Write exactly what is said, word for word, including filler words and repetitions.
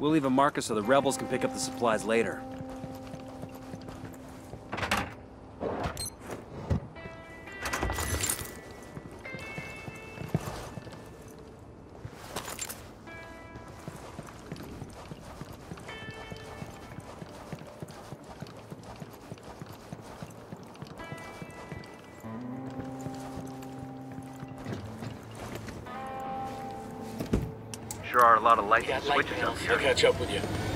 We'll leave a marker so the rebels can pick up the supplies later. Sure are a lot of lights We and got light switches mail. up here. I'll catch up with you.